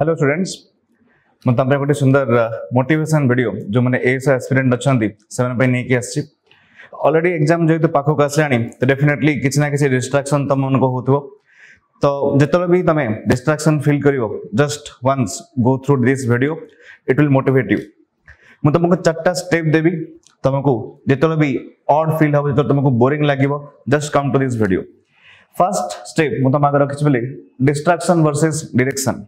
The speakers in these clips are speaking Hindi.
हेलो स्टूडेंट्स मैं तुम गोटे सुंदर मोटिवेशन वीडियो जो मैंने एएस एस्पिरेंट अच्छा से नहीं आसी ऑलरेडी एग्जाम जेहतु पाखक आसला तो डेफिनेटली किसी ना कि डिस्ट्राक्शन तुम मन हो तो जिते भी तुम डिस्ट्राक्शन फील कर just once go through this video it will motivate you मुझे तुमको 4टा स्टेप देवी तुमको जिते भी ऑड फील हम जो तुमको बोरिंग लगे just come to this video. First step मुझे तुम आगे रखी बोले डिस्ट्राक्शन वर्सेस डायरेक्शन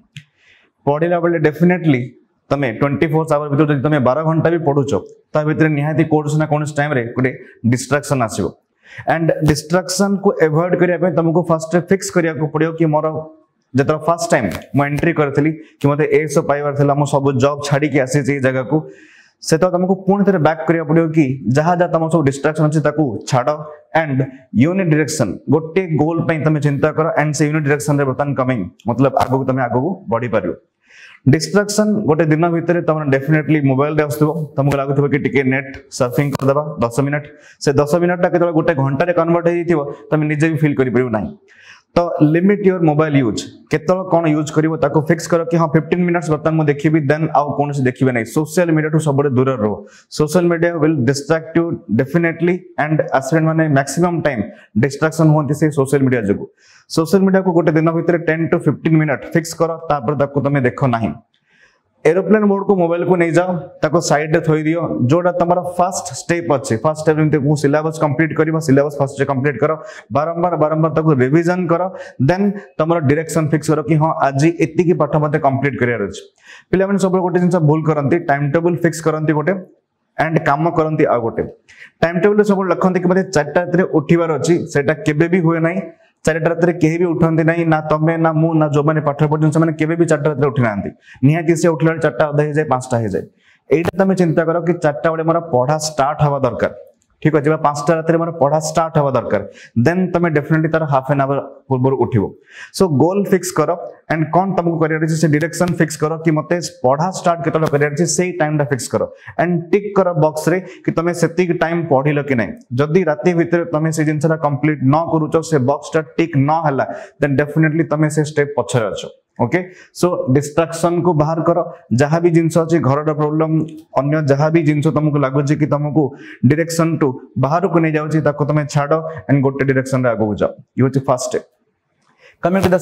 पढ़ला बेले डेफिनेटली तुम 24 आवर भर तुम 12 घंटा भी पढ़ुच भितर निहाती कौन ना कौन टाइम गोटे डिस्ट्राक्शन आसो एंड डिस्ट्राक्शन को एवॉइड करने तुमको फर्स्ट फिक्स करने पड़ो कि मोर जो फर्स्ट टाइम मुझे एंट्री करी कि मत एस पाइबार था सब जॉब छाड़ी आसी जगह को से तो तुमको पुणी थे बैक करा पड़ो कि जहाँ जहाँ तुम सब डिस्ट्राक्शन अच्छी छाड़ एंड यूनिट डायरेक्शन गोटे गोल तुम चिंता कर एंड से यूनिट डायरेक्शन बर्तमान कमिंग मतलब आगू तुम आगू बढ़ी पार। डिस्ट्राक्शन गोटे दिन भितर तुम डेफिनेटली मोबाइल तुमको लगुव कि टिके नेट सर्फिंग करदे 10 मिनट से 10 मिनटा के गोटे घंटे कन्वर्ट हो तुम निजे भी फील कर ना तो लिमिट योर मोबाइल यूज केत कौन यूज कर फिक्स कर कि हाँ 15 मिनट्स बर्तमान मुझे देखी देन आउ कौन देखिए ना सोशल मीडिया टू सब दूर रहो social media will distract you definitely and aspirant माने मैक्सिमम टाइम डिस्ट्रैक्शन होती से सोशल मीडिया जो सोशल मीडिया को गोटे दिन भितर 10 to 15 मिनट फिक्स कर तुम देख ना एरोप्लेन मोड को मोबाइल को नहीं जाओ ताको साइड रे थोई दियो जोड़ा तुम्हारा फर्स्ट स्टेप अच्छे फर्स्ट स्टेप जमते को सिलेबस कंप्लीट करिबा सिलेबस फर्स्ट से कंप्लीट करो बारंबार ताको रिवीजन करो देन तुम्हारा डायरेक्शन फिक्स करो कि हां आज एति की पाठ मते कंप्लीट करियर अछि पिला माने सब गोटे जिंस भूल करंती टाइम टेबल फिक्स करंती गोटे एंड काम करंती आ गोटे टाइम टेबल सब लखंती कि मते 4टा रात रे उठिबार अछि सेटा केबे भी होय नाही 4टा रात कहीं भी उठती नहीं ना तुम्हें ना मु ना जो मैंने पाठ पढ़ुन से केवे भी 4टा रात उठी ना निहाती से उठला 4टा अधा हो जाए 5टा हो जाए यही तुम चिंता कर कि 4टा बेले मोर पढ़ा स्टार्ट हवा दरकार ठीक अच्छे 5टा रात मोर पढ़ा स्टार्ट हवा दरकार देन तुम डेफिनेटली तार हाफ एन आवर पूर्व उठो सो गोल फिक्स कर एंड कौन तुमको करियर से डायरेक्शन फिक्स कर कि मते पढ़ा स्टार्ट केतला करियर से टाइम टा फिक्स कर एंड टिक कर बॉक्स रे कि तुम सेति टाइम पढ़िल कि नहीं जदि राति भितर तुम से जिनसा कंप्लीट न करूच से बॉक्स टा टिक न हला देन डेफिनेटली तुम से स्टेप पछरे अछ ओके सो डिस्ट्रैक्शन को बाहर कर जहाँ भी जिनस अच्छे घर प्रॉब्लम अन्य जहाँ भी जिनस तुमको लगुच कि तुमको डायरेक्शन टू बाहर को नहीं जाऊँगी तुम छाड़ एंड गोटे डायरेक्शन रे आगू जाओ ये हूँ first step. Coming to the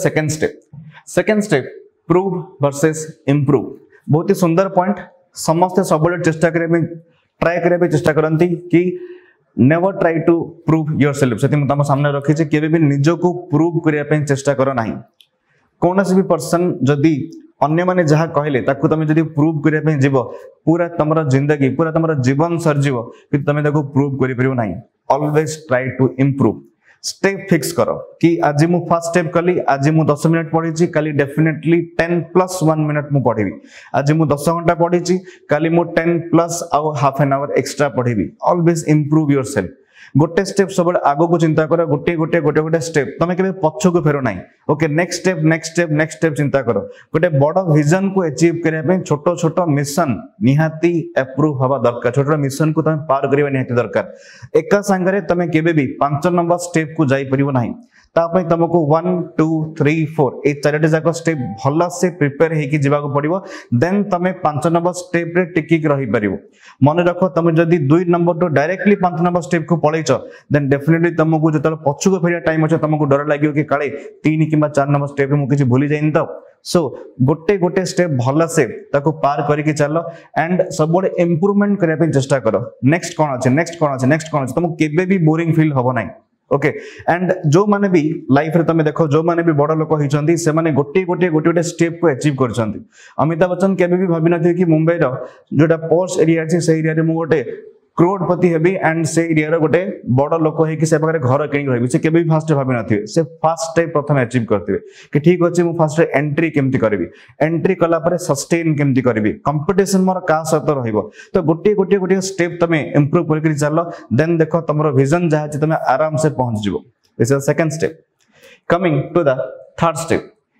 second step prove versus improve बहुत ही सुंदर पॉइंट समस्ते सब चेष्टा करें ट्राई करने चेष्टा करती कि never try to prove yourself से तुम सामने रखी केवे भी निजको प्रूव करने चेष्टा कर ना कौन भी पर्सन जदि अन्य माने जहाँ कहले ताकू तुम जदि प्रूव करने जीव पूरा तुम जिंदगी पूरा तुम जीवन सरजीव कि तुम प्रूव कर ना always try to improve step fix करो कि आज मु फर्स्ट स्टेप कली आज मु 10 मिनट पढ़ी कल डेफिनेटली 10+1 मिनट मु पढ़ी आज मु 10 घंटा पढ़ी कल मु 10+ आउ हाफ एन आवर एक्स्ट्रा पढ़ी ऑलवेज इंप्रूव योरसेल्फ गोटे स्टेप सब आगो को चिंता कर गोटे गोटे गोटे गोटे स्टेप तुम के पछ को फेर ना ओके नेक्स्ट स्टेप चिंता कर गोटे बड़ विजन को अचीव करने छोट छोट मिशन निहाती अप्रूव हवा दरकार छोट मिशन को तुम पार करवा निहाती दरकार एका सांगरे तुम केबे भी 5 नंबर स्टेप को जाई परिबो नाही तापई तुमको 1 2 3 4 ए 4टी जाक स्टेप भल से प्रिपेयर हेकी जीवाक पड़िबो देन तुम 5 नंबर स्टेप रे टिकिक रही परिबो मन रख तुम जदि 2 नंबर तो डायरेक्टली 5 नंबर स्टेप को पळैछ देन डेफिनेटली तुमको जतल पछुको फेरिया टाइम अछि तुमको डर लागियो कि काले 3 किबा 4 नंबर स्टेप मु किछि भूली जाइन त सो गोटे गोटे स्टेप भल से ताको पार करके चलो एंड सब इंप्रूवमेंट करने चेष्टा करो नेक्स्ट कौन अच्छे तुमको केबे भी बोरिंग फील हबो नाही ओके एंड जो माने भी लाइफ रे तुम देखो जो माने भी बड़ लोक होइछंती से माने गोटे स्टेप को अचीव करछंती अमिताभ बच्चन केबे भी भाबी नथि कि मुंबई रो जोटा पोस्ट एरिया अछि से एरिया रे मु गोटे करोड़पति हेबी एंड से एरिया रे गोटे बड़ लोक होई कि से पाखरे घर किनि रहबी से केबे भी फर्स्ट भाबी नथि से फर्स्ट स्टेप प्रथम अचीव करथिबे कि ठीक अछि मु फर्स्ट एंट्री केमति करबी एंट्री कला परे सस्टेन केमति करबी कंपटीशन मोर का सहित रहइबो तो गोटे स्टेप तुम इंप्रूव करके चलो देन देखो तुम विजन जहाँ तुम आराम से पहुंच जिवो this is second step. Coming to the third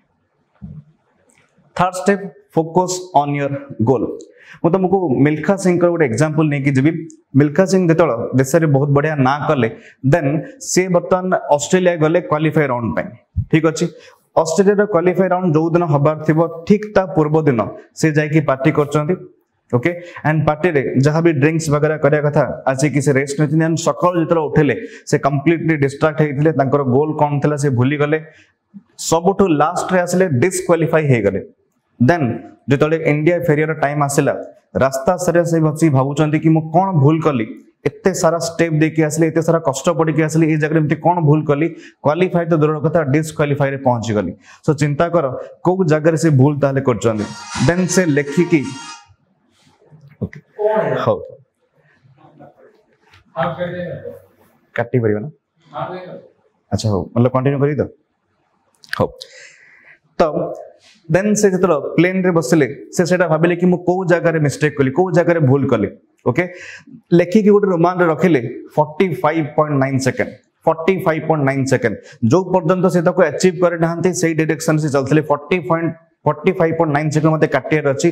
step focus on your goal मु तुमको मिल्खा सिंह का गोटे एग्जांपल नहीं कि जीवी मिल्खा सिंह जो देश में बहुत बढ़िया ना कले देन सी बर्तमान ऑस्ट्रेलिया गले क्वालिफाई राउंड पे ठीक अच्छे ऑस्ट्रेलिया क्वालिफाई राउंड जो दिन हबार थिबो ठीक ता पूर्व दिन से जाई पार्टी करचंती ओके एंड पार्टी रे जहां भी ड्रिंक्स वगैरह करिया कथा आज कि से रेस्ट नथिन एंड सकाळ जेतरा उठेले से कंप्लीटली डिस्ट्रैक्ट हेतिले तांकर गोल कोन थिला से भूली गले सबठु लास्ट रे आसले डिस्क्वालिफाई हे गले देन जेतले इंडिया फेरियर टाइम आसिला रास्ता सरे से बची भाबुचंती कि मु कोन भूल कली एते सारा स्टेप देके आसले एते सारा कष्ट पड़ी के आसले ए जगह में कोन भूल कली क्वालिफाई तो दूर कथा डिस्क्वालिफाई रे पहुंच गली सो चिंता कर को जगह से भूल ताले करचंदी देन से लेखि की ओके हाउ काटी परियो ना अच्छा हो मतलब कंटिन्यू करी दो हो तब देन से जतलो प्लेन रे बसले से सेटा भाबिले कि मु को जगह रे मिस्टेक कली को जगह रे भूल कली ओके लेखि कि गोटे रोमान रे रखिले 45.9 सेकंड 45.9 सेकंड जो पर्यंत से ताको अचीव करे नाहंती सेही डायरेक्शन से चलथले 45.9 सेकंड मते काटियर अछि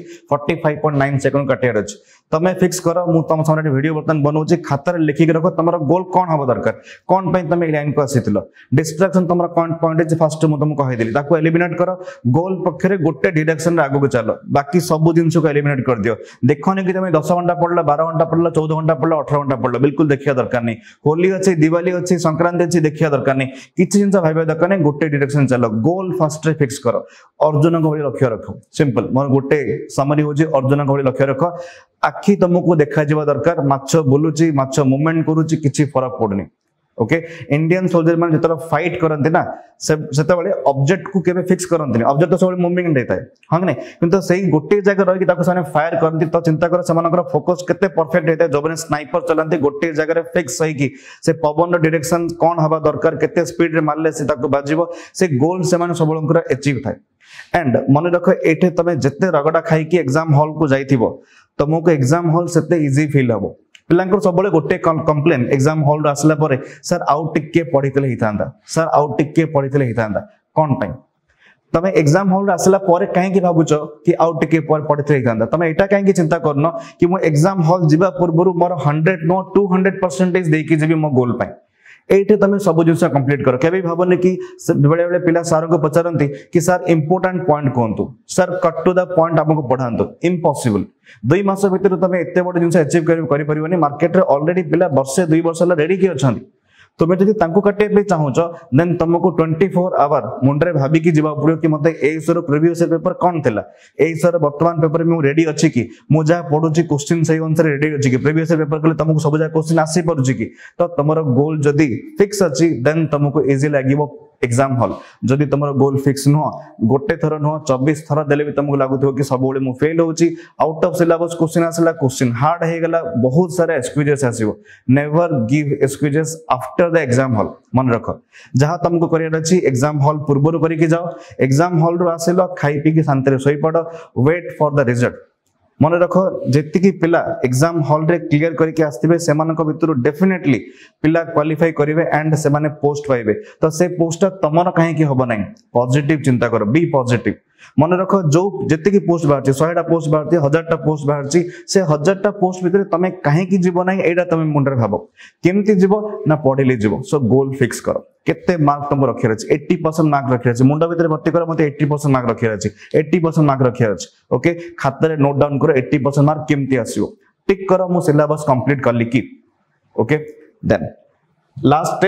45.9 सेकंड काटियर अछि तमे फिक्स करो मु तम सामने वीडियो बर्तन बनौछि खाता रे लिखि के रखो तमरो गोल कोन हबो दरकार कोन पय तमे लाइन को आसीतलो डिस्ट्रैक्शन तमरो कोन पॉइंट जे फर्स्ट मु तुमको कहि देली ताको एलिमिनेट करो गोल पक्षरे गोटे डायरेक्शन रे आगो को चलो बाकी सब जिंस को एलिमिनेट कर दियो देखोनी कि तमे 10 घंटा पड़ला 12 घंटा पड़ला 14 घंटा पड़ला 18 घंटा पड़ला बिल्कुल देखिया दरकार नहीं होली अछि दिवाली अछि संक्रांति अछि देखिया दरकार नहीं किछि जिंस भाबे दरकार नहीं गोटे डायरेक्शन चलो गोल फर्स्ट रे फिक्स करो अर्जुन को लक्ष्य रखो सिंपल मोर गोटे समरी होजी अर्जुन को लक्ष्य रखो आखि तुमको देखा जीवा दरकार माछ बोलुची माछ मूवमेंट करूची किछि फरक पड़नी ओके इंडियन सोल्जर मान जतरा फाइट करंती ना सेते बेले ऑब्जेक्ट को केबे फिक्स करंती ऑब्जेक्ट तो सब मूवमेंट देता है हां ने किंतु सेही गोटे जगह रही कि ताको साने फायर करंती तो चिंता कर समानकर फोकस केते परफेक्ट हेता जो बने स्नाइपर चलंती गोटे जगह रे फिक्स सही कि से पवन डायरेक्शन कोन हबा दरकार केते स्पीड रे मारले से ताको बाजिबो से गोल से माने सबलंकर अचीव थाए एंड मन रखो एठे तमे जत्ते रगडा खाई कि एग्जाम हॉल को जाइथिबो तुमको एग्जाम हॉल सेते इजी फील हबो पिलांकर सबले गोटे कंप्लेन एग्जाम हॉल आसला परे सर आउट टिके पढितले हितांदा सर आउट टिके पढितले हितांदा कोन टाइम तमे एग्जाम हॉल आसला परे काहे कि भाबुचो कि आउट टिके पढितले हितांदा तमे एटा काहे कि चिंता करनो कि मो एग्जाम हॉल जिबा पूर्वरु मोर 100 नो 200% देकी जेबी मो गोल पाई एठे तमे सब जिंस कंप्लीट करो केबे भाबने कि बेले बेले पिला सर को पचारंती कि सर इंपोर्टेंट पॉइंट कोंतु sir cut to the point हमको पढांतु इम्पॉसिबल 2 मास भीतर तमे एते बड जिंस अचीव करि परिबनी मार्केट रे ऑलरेडी पिला वर्ष 2 वर्ष ला रेडी कि अछंती तुमे जदि तांको काटे पे चाहूचो देन तुमको 24 आवर मुंडरे भाबी कि जीवा पड़ियो कि मते ए सर प्रीवियस पेपर कोन थिला ए सर वर्तमान पेपर में रेडी अछि कि मु जा पढुची क्वेश्चन सही अनुसार रेडी अछि कि प्रीवियस पेपर कले तुमको सब जा क्वेश्चन आसी पड़ुची कि तो तमरो गोल जदि फिक्स अछि देन तुमको इजी लागिवो एग्जाम हॉल जदि तमरो गोल फिक्स न गोटे थर न 24 थर देले भी तुमको लागुथो कि सब बेले मु फेल होची आउट ऑफ सिलेबस क्वेश्चन आसला क्वेश्चन हार्ड हे गला बहुत सारा एक्सक्यूजेस आसीबो never give excuses after the exam hall मन रखो जहां तुमको करियर अछि एग्जाम हॉल पूर्वरु करि के जाओ एग्जाम हॉल रो आसेलो खाई पी के शांति रे सोई पड़ो वेट फॉर द रिजल्ट मन रखो जेति की पिला एग्जाम हॉल रे क्लियर करके आस्तिबे सेमान को भितरु डेफिनेटली पिला क्वालिफाई करिवे एंड सेमाने पोस्ट पाइबे तो से पोस्ट तमर काहे की होबो नै पॉजिटिव चिंता करो बी पॉजिटिव मन रखो जो जेति की पोस्ट बाहरची 100 टा पोस्ट बाहरची 1000 टा पोस्ट बाहरची से 1000 टा पोस्ट भितर तमे काहे की जीवो नै एडा तमे मुंडर भाबो केमती जीवो ना पढिले जीवो सो गोल फिक्स करो केते मार्क तुम रखियर अछि 80% मार्क रखियर अछि मुंडा भितर भर्ती करो मते 80% मार्क रखियर अछि 80% मार्क रखियर अछि ओके खाता रे नोट डाउन करो 80% मार्क केमती आसीओ टिक करो मु सिलेबस कंप्लीट करली की ओके देन लास्ट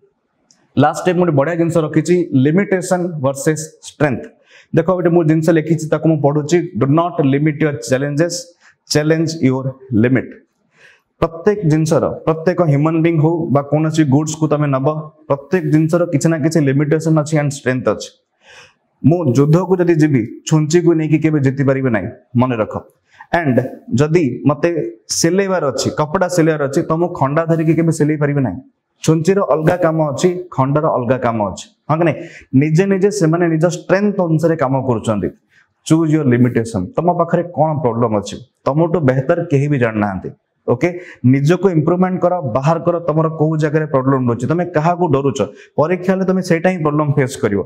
स्टेप मोटे बढ़िया जिंस रखी लिमिटेशन वर्सेस स्ट्रेंथ देखो बेटे मु जिंस लिखी ताको मु पढुची do not limit your challenges challenge your limit प्रत्येक जिंसर प्रत्येक ह्यूमन बीइंग हो बा कोनसी गुड्स को तमे नब प्रत्येक जिंसर किछ ना किछ लिमिटेशन अछि एंड स्ट्रेंथ अछि मु युद्ध को जदी जीबी छुंची को नै कि केबे जीति परिबे नै मन रखो एंड जदी मते सिलेबार अछि कपड़ा सिलेबार अछि त मु खंडा धरि के केबे सिलेई परिबे नै छुंचीर अलगा काम अछि खंडार अलगा काम अछि हां कि नै निजे निजे से माने निज स्ट्रेंथ अनुसार काम करूछंती चूज योर लिमिटेशन तम पाखरे कोन प्रॉब्लम अछि तमटो बेहतर केही भी जान नांती ओके निज को इंप्रूवमेंट करो बाहर करो तमरो को जगह रे प्रॉब्लम अछि तमे कहा को डरुछ परीक्षा ले तमे सेटा ही प्रॉब्लम फेस करिवो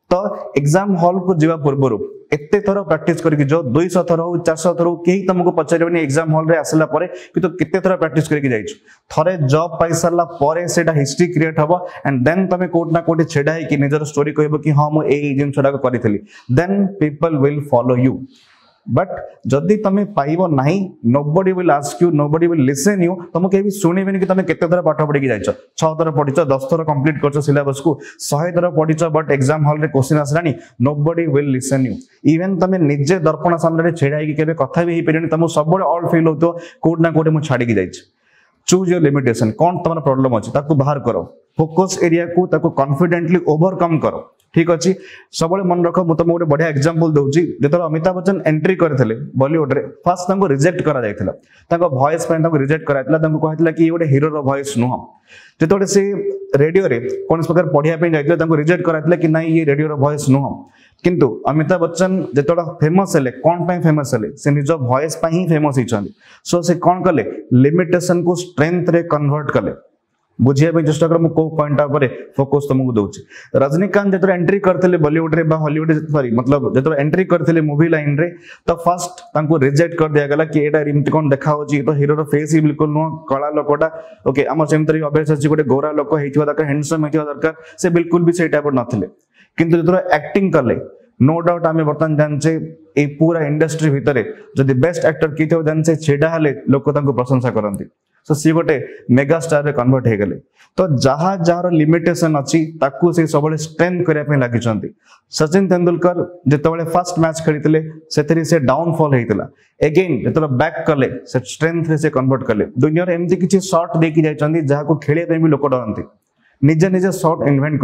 तो एग्जाम हॉल को जीवा पूर्व एते थर प्रैक्टिस करके जो 200 थर हो 400 थर हो कहीं तुमको पचारे एग्जाम हॉल रे आसला परे कि तो केते थर प्रैक्टिस करके जाइछ थरे जॉब पाई सरला परे सेटा हिस्ट्री क्रिएट हबो एंड देन तमे कोट ना कोट छेडा है कि निजर स्टोरी कहबो कि हां मो एई जिंसडा को करितली then people will follow you but जदि तमे पाइबो नाही nobody will ask you nobody will listen you तुम केबी सुनिबेनी कि तमे केते थर पाठ पढी कि जाइछ 6 थर पढिछ 10 थर कंप्लीट करछ सिलेबस को 100 थर पढिछ बट एग्जाम हॉल रे क्वेश्चन आसलानी nobody will listen you even तमे निजे दर्पण सामने छेडा कि केबे कथा भी हे पेरनी तुम सब बडे ऑल फील होतो कोड ना कोड मु छाडी कि जाइछ चूज योर लिमिटेशन कौन तुम प्रॉब्लम अछि ताको बाहर करो फोकस एरिया को ताको कॉन्फिडेंटली ओवरकम करो ठीक अच्छी सब मन रख मुझे गोटे बढ़िया एग्जांपल दूसरी जो अमिताभ बच्चन एंट्री करते बॉलीवुड रे फर्स्ट तंको रिजेक्ट करा जायतिला वॉइस पे रिजेक्ट कराइला कहला कि गोटे हीरो रो वॉइस नुह जो से रेडियो रे कौन प्रकार पढ़िया जाइए रिजेक्ट कराइला कि नहीं ये रेडियो रो वॉइस नुह किंतु अमिताभ बच्चन जो फेमस हेले कौन पे फेमस हेले से निज वॉइस पे ही फेमस होइछन सो से कौन कले लिमिटेशन को स्ट्रेंथ रे कन्वर्ट कले बुझिया चेष्टा कर को पॉइंट पर फोकस तुमको दूची रजनीकांत जो एंट्री करते बॉलीवुड रे बा हॉलीवुड सॉरी मतलब जो एंट्री करते मूवी लाइन रे तो फर्स्ट तांको रिजेक्ट कर दिया गला कि एटा इमति कोन देखा होची तो हीरो रो फेस ही बिल्कुल नो कला लोकटा ओके हमर सेमतरी अभ्यास अछि गोटे गोरा लोक हेतिवा दरकार हैंडसम हेतिवा दरकार से बिल्कुल भी से टाइप नथिले किंतु जो एक्टिंग करले नो डाउट आमे बर्तन जानचे ए पूरा इंडस्ट्री भितरे जदि बेस्ट एक्टर की थे जानचे छेडा हले लोक तांको प्रशंसा करंती सो सी गोटे मेगा स्टार रे कन्वर्ट हे गेले तो जहाँ जार लिमिटेशन अच्छी ताकू से सब स्ट्रेंथ करने लगी सचिन तेंदुलकर जिते फर्स्ट मैच खेली से डाउनफॉल होता एगेन जो बैक कले से स्ट्रेंथ रे से कन्वर्ट कले दुनिया एमती किसी शॉट देकी जाइछंती जहां खेलिया भी लोक डरती निजे निजे शॉट इन्वेंट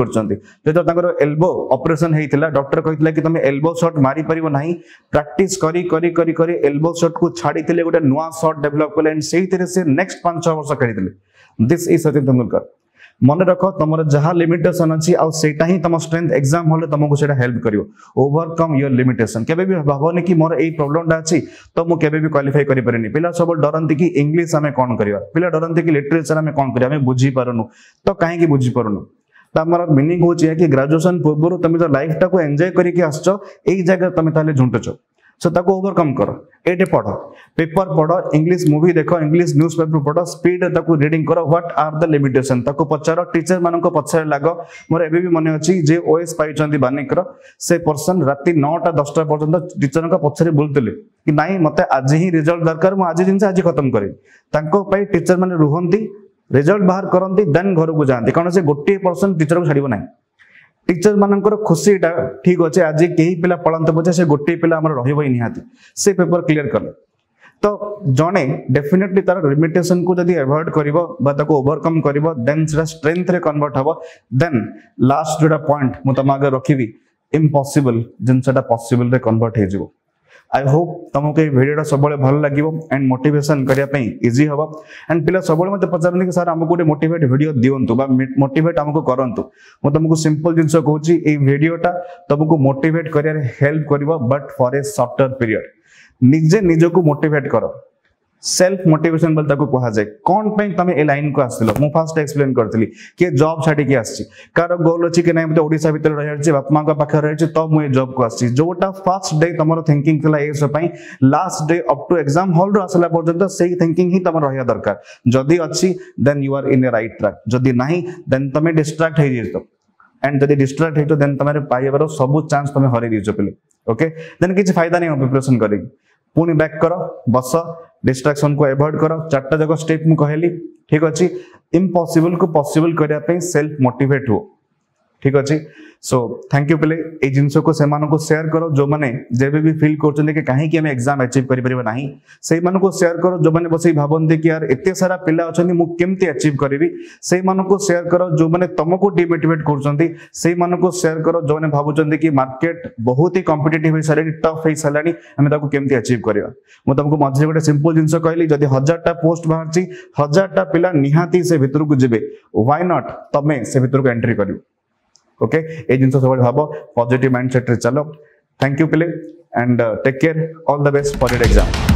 कर एल्बो ऑपरेशन होता डॉक्टर कहता कि तुम एल्बो शॉट मारी परिबो नहीं प्रैक्टिस करी करी करी करी एल्बो शॉट को छाड़ी गोटे नुआ शॉट डेवलप कले एंड से नेक्स्ट 5-6 वर्ष खेली दिस इज सचिन तेंदुलकर मन रख तुम जहाँ लिमिटेशन अच्छी आईटा ही तुम स्ट्रेंथ एग्जाम हॉल तुमको से हेल्प करियो ओवरकम योर लिमिटेशन केबे भी भावनी कि मोर ए प्रॉब्लमटा अच्छी तो मुझे केबे भी क्वालिफाई करि परनी पिला सब डरंती कि इंग्लिश आमे कोन करिया पिला डरंती कि लिटरेचर आमे कोन करिया आमे बुझी परनु तो काहे कि बुझी परनु तमर मीनिंग होची कि ग्रेजुएशन पूर्व तुम जो लाइफ टा को एंजॉय करके आछो एई जगह तुम ताले झुंटछो सो ताको ओवरकम करो एटे पढ़ो पेपर पढ़ो इंग्लिश मूवी देखो इंग्लिश न्यूज़पेपर पढ़ो स्पीड ताको रीडिंग करो व्हाट आर द लिमिटेशन ताको पचारो टीचर मानको पछरे लागो मोर एबे भी मने अछि जे ओएस पाइचंदी बानिकर से पर्सन राती 9-10 पर्यंत टीचर का पछरे बोलतले कि नाही मते आज ही रिजल्ट दरकार मु आज जिंस आज खत्म करी ताको पई टीचर माने रुहंती रिजल्ट बाहर करंती देन घर को जांती कारण से गोटे पर्सन टीचर को छाड़िबो नाही टीचर मानकर खुशी ठीक अच्छे आज कई पिला पढ़ते पचे से गोटे पिला रही निहाती से पेपर क्लियर कले तो जड़े डेफिनेटली तार लिमिटेशन को जब अवॉइड कर ओवरकम कर देन स्ट्रेंथ रे कन्वर्ट हम देन लास्ट जोटा पॉइंट मुझे तुम आगे रखी इम्पॉसिबल जिनसा पॉसिबल रे कन्वर्ट हो आई होप तुमको ये वीडियो सब भल लगे एंड मोटिवेशन करने इजी हम एंड पिला सब मत पचारती कि सर आमको गोटे मोटिवेट वीडियो दिंतु मोटिवेट आमको करंतु मु तुमको सिंपल जिनस कहूँ ये वीडियोटा तुमको मोटिवेट कर हेल्प कर but for a shorter period निजे निजको मोटिवेट कर सेल्फ मोटिवेशन बोल ताको कहा जाए कौन पे तमे ए लाइन को आसलो मु फास्ट एक्सप्लेन करतली कि जॉब छाडी के आसी कार गोल अछि कि नै मते ओडिसा भीतर रहि अछि बाप मां का पाखा रहि अछि तब मु ए जॉब को आसी जोटा फर्स्ट डे तमरो थिंकिंग थला ए सब पई last day up to exam hall रो आसला पर्यंत सेही थिंकिंग ही तमरो रहया दरकार जदी अछि then you are in a right track जदी नाही देन तमे डिस्ट्रैक्ट हे जेतो एंड जदी डिस्ट्रैक्ट हेतो देन तमारे पाइबारो सब चांस तमे हरै दिजो पले ओके देन किछ फायदा नै हो प्रिपरेशन करी पुणी बैक करो बस डिस्ट्रैक्शन को अवॉइड करो 4टा जगह स्टेप मु कहली ठीक अछि इम्पॉसिबल को पॉसिबल करिया पे सेल्फ मोटिवेट हो ठीक अच्छे सो थैंक यू पे ये जिनस को से शेयर करो जो मैंने जेबे भी फील कर कहीं आम एग्जाम अचीव करें से शेयर करो जो मैंने बस भावती कि यार एत सारा पिला अच्छा मुझे अचीव करी से शेयर करो जो मैंने तुमको डिमोटिवेट कर शेयर करो जो मैंने भावुं कि मार्केट बहुत ही कॉम्पिटिटिव हो सारे टफ हो सारे आम केमती अचीव करवा मुझे तुमको मझे गोटे सिंपल जिनस कहली जब 1000टा पोस्ट बाहर 1000टा पिला निहाती से भितर को जीवे व्हाई नॉट तमें से भितर को एंट्री कर ओके ये जिन सब भाव पॉजिटिव माइंडसेट रे चलो थैंक यू पिले and take care all the best for your exam.